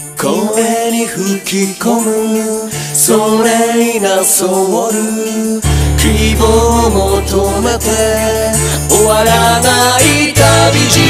声に吹き込むそれになそうる希望を求めて終わらない旅路